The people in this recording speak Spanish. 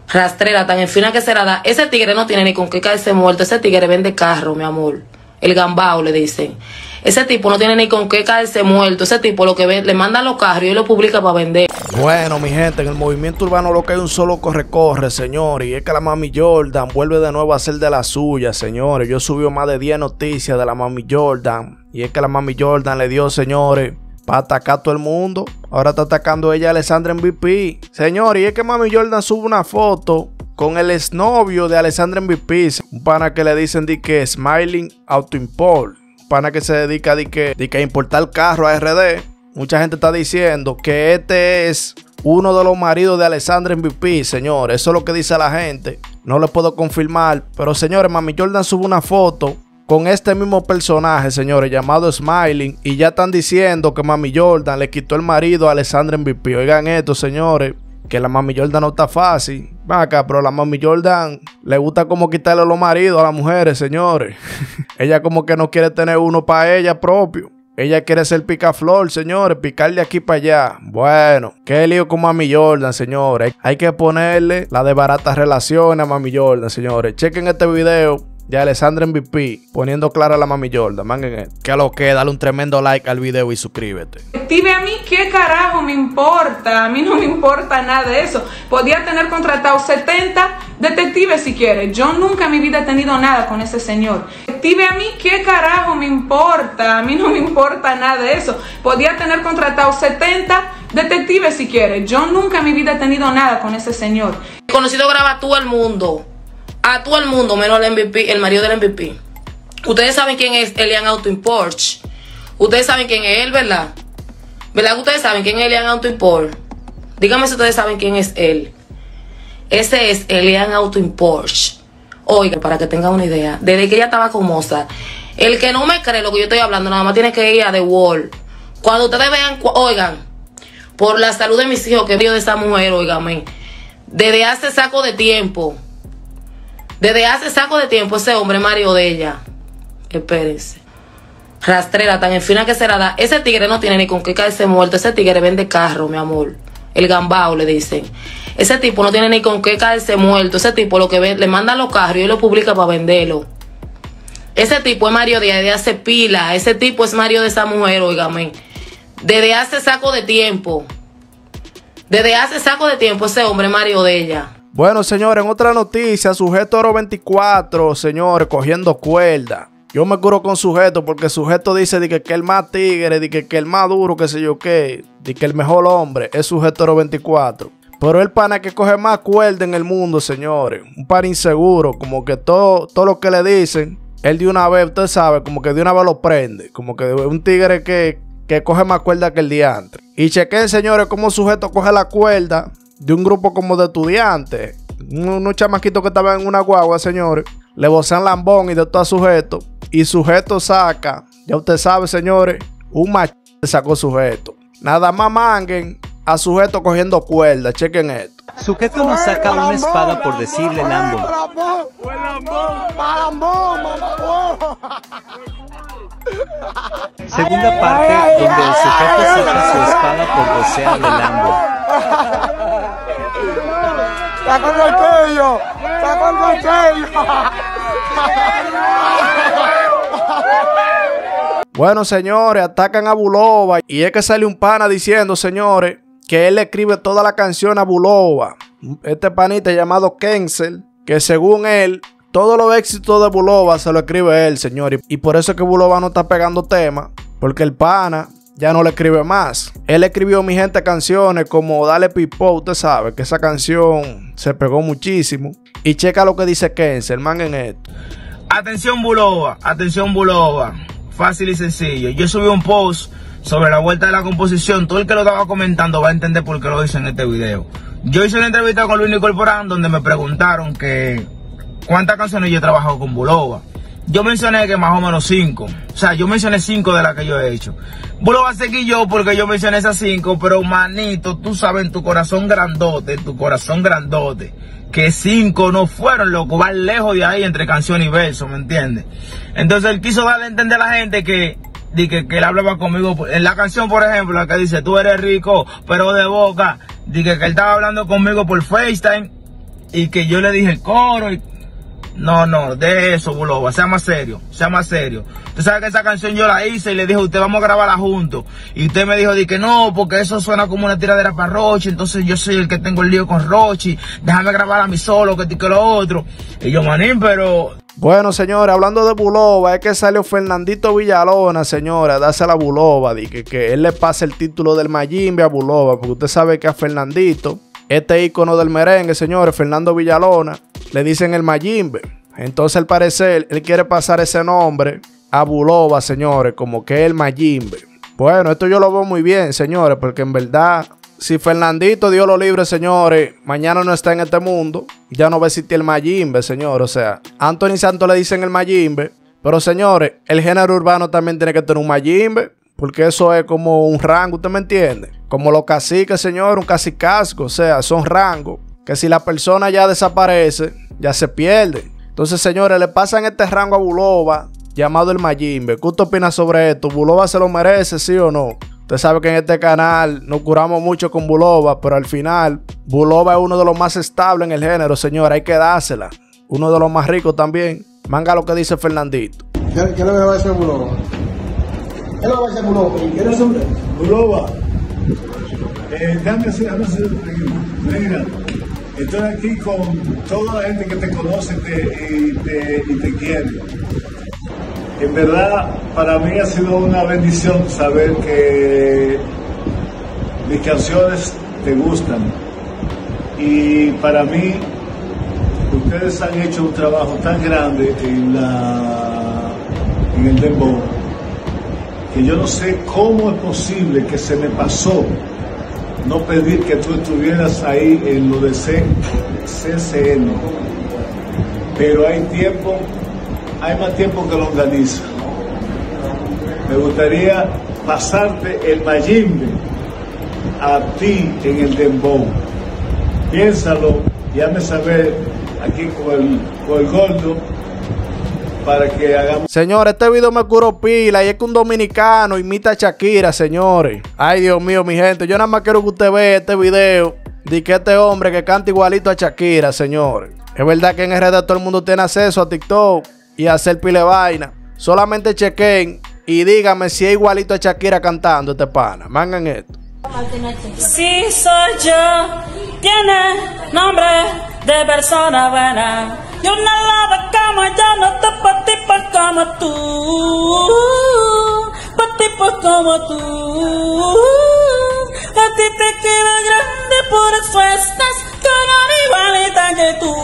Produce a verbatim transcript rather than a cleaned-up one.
Rastrera, tan en fina que se la da. Ese tigre no tiene ni con qué caerse muerto. Ese tigre vende carro, mi amor. El gambao, le dicen. Ese tipo no tiene ni con qué caerse muerto. Ese tipo lo que ve, le mandan los carros y él lo publica para vender. Bueno, mi gente, en el movimiento urbano lo que hay un solo corre-corre, señores. Y es que la Mami Jordan vuelve de nuevo a hacer de la suya, señores. Yo subí más de diez noticias de la Mami Jordan. Y es que la Mami Jordan le dio, señores, para atacar a todo el mundo. Ahora está atacando ella a Alessandra M V P. Señores, y es que Mami Jordan sube una foto con el exnovio de Alessandra M V P. Un pana que le dicen de que Smiling Auto Import. Un pana que se dedica de que, de que a importar carro a R D. Mucha gente está diciendo que este es uno de los maridos de Alessandra M V P, señores. Eso es lo que dice la gente. No le puedo confirmar. Pero, señores, Mami Jordan sube una foto con este mismo personaje, señores, llamado Smiling. Y ya están diciendo que Mami Jordan le quitó el marido a Alessandra M V P. Oigan esto, señores, que la Mami Jordan no está fácil. Ven acá, pero la Mami Jordan le gusta como quitarle los maridos a las mujeres, señores. Ella como que no quiere tener uno para ella propio. Ella quiere ser picaflor, señores, picar de aquí para allá. Bueno, qué lío con Mami Jordan, señores. Hay que ponerle la de baratas relaciones a Mami Jordan, señores. Chequen este video de Alessandra M V P poniendo clara a la Mami Jordan. Manguen, que lo que, dale un tremendo like al video y suscríbete. Dime a mí qué carajo me importa. A mí no me importa nada de eso. Podía tener contratado setenta detectives si quiere. Yo nunca en mi vida he tenido nada con ese señor. Dime a mí qué carajo me importa. A mí no me importa nada de eso. Podía tener contratado setenta detectives si quiere. Yo nunca en mi vida he tenido nada con ese señor. Conocido graba a todo el mundo. A todo el mundo, menos el M V P, el marido del M V P. Ustedes saben quién es Elian Auto Import. Ustedes saben quién es él, ¿verdad? ¿Verdad que ustedes saben quién es Elian Auto Import? Díganme si ustedes saben quién es él. Ese es Elian Auto Import. Oiga, para que tengan una idea, desde que ella estaba con Mozart, el que no me cree lo que yo estoy hablando, nada más tiene que ir a The Wall. Cuando ustedes vean, oigan, por la salud de mis hijos, que vio de esa mujer, oiganme, desde hace saco de tiempo. Desde hace saco de tiempo ese hombre marido de ella. Espérense. Rastrera, tan en fina que se la da. Ese tigre no tiene ni con qué caerse muerto. Ese tigre vende carro, mi amor. El gambao, le dicen. Ese tipo no tiene ni con qué caerse muerto. Ese tipo lo que ve, le mandan los carros y él lo publica para venderlo. Ese tipo es marido de ella desde hace pila. Ese tipo es marido de esa mujer, oígame. Desde hace saco de tiempo. Desde hace saco de tiempo ese hombre marido de ella. Bueno, señores, en otra noticia, Sujeto Oro veinticuatro, señores, cogiendo cuerda. Yo me curo con Sujeto porque Sujeto dice de que, que el más tigre, de que, que el más duro, que sé yo qué, de que el mejor hombre es Sujeto Oro veinticuatro. Pero el pana que coge más cuerda en el mundo, señores. Un pan inseguro, como que todo, todo lo que le dicen, él de una vez, usted sabe, como que de una vez lo prende. Como que un tigre que, que coge más cuerda que el diantre. Y chequen, señores, cómo Sujeto coge la cuerda de un grupo como de estudiantes, unos chamaquitos que estaban en una guagua, señores, le vocean lambón y de todo a Sujeto, y Sujeto saca, ya usted sabe, señores, un machete sacó Sujeto. Nada más manguen a Sujeto cogiendo cuerda, chequen esto. Sujeto nos saca una espada por decirle lambón. Segunda parte donde el sujeto saca su espada por vocearle lambón. ¡Saca el cuello! ¡Saca el cuello! Bueno, señores, atacan a Bulova. Y es que sale un pana diciendo, señores, que él le escribe toda la canción a Bulova. Este panita llamado Kensel, que según él, todos los éxitos de Bulova se lo escribe él, señores. Y por eso es que Bulova no está pegando temas, porque el pana ya no le escribe más. Él escribió, mi gente, canciones como Dale Pipo, usted sabe que esa canción se pegó muchísimo. Y checa lo que dice Kensel, manguen esto. Atención Bulova, atención Bulova. Fácil y sencillo. Yo subí un post sobre la vuelta de la composición. Todo el que lo estaba comentando va a entender por qué lo hice en este video. Yo hice una entrevista con Luis Corporán donde me preguntaron que cuántas canciones yo he trabajado con Bulova. Yo mencioné que más o menos cinco. O sea, yo mencioné cinco de las que yo he hecho. Bulova seguí yo porque yo mencioné esas cinco, pero manito, tú sabes, en tu corazón grandote, en tu corazón grandote, que cinco no fueron, loco, van lejos de ahí entre canción y verso, ¿me entiendes? Entonces él quiso darle a entender a la gente que, de que, que él hablaba conmigo, en la canción, por ejemplo, la que dice, tú eres rico, pero de boca, de que, que él estaba hablando conmigo por FaceTime, y que yo le dije el coro y... No, no, de eso, Buloba, sea más serio, sea más serio. Usted sabe que esa canción yo la hice y le dije, usted vamos a grabarla juntos. Y usted me dijo, di que no, porque eso suena como una tiradera para Rochi, entonces yo soy el que tengo el lío con Rochi, déjame grabar a mí solo, que, que lo otro. Y yo, manín, pero... Bueno, señores, hablando de Buloba, es que salió Fernandito Villalona, señora, dársela a Buloba, di que, que él le pase el título del Mayimbe a Buloba, porque usted sabe que a Fernandito, este ícono del merengue, señores, Fernando Villalona, le dicen el Mayimbe. Entonces, al parecer, él quiere pasar ese nombre a Buloba, señores, como que el Mayimbe. Bueno, esto yo lo veo muy bien, señores, porque en verdad, si Fernandito, Dios lo libre, señores, mañana no está en este mundo, ya no va a existir el Mayimbe, señores. O sea, a Anthony Santos le dicen el Mayimbe, pero señores, el género urbano también tiene que tener un Mayimbe, porque eso es como un rango, ¿usted me entiende? Como los caciques, señor, un cacicazgo, o sea, son rangos que si la persona ya desaparece, ya se pierde. Entonces, señores, le pasan este rango a Buloba, llamado el Mayimbe. ¿Qué usted opina sobre esto? ¿Buloba se lo merece, sí o no? Usted sabe que en este canal nos curamos mucho con Buloba, pero al final, Buloba es uno de los más estables en el género, señor, hay que dársela. Uno de los más ricos también. Manga lo que dice Fernandito. ¿Qué, qué le va a decir a Buloba? ¿Qué le va a decir a Buloba? ¿Qué es hombre? Buloba, eh, déjame decir, déjame decir, mira, estoy aquí con toda la gente que te conoce te, y, te, y te quiere. En verdad, para mí ha sido una bendición saber que mis canciones te gustan. Y para mí, ustedes han hecho un trabajo tan grande en, la, en el dembow, que yo no sé cómo es posible que se me pasó no pedir que tú estuvieras ahí en lo de C C N. Pero hay tiempo, hay más tiempo que longaniza. Me gustaría pasarte el Mayimbe a ti en el dembow. Piénsalo y hazme saber aquí con el, con el gordo para que hagamos. Señores, este video me curó pila y es que un dominicano imita a Shakira, señores. Ay, Dios mío, mi gente, yo nada más quiero que usted vea este video de que este hombre que canta igualito a Shakira, señores. Es verdad que en R D todo el mundo tiene acceso a TikTok y a hacer pile vaina. Solamente chequen y díganme si es igualito a Shakira cantando este pana. Mangan esto. Sí, soy yo. Tiene nombre de persona buena. Yo no la veo como yo, no te pa' tipos como tú. Pa' tipos como tú. A ti te queda grande, por eso estás con una igualita que tú.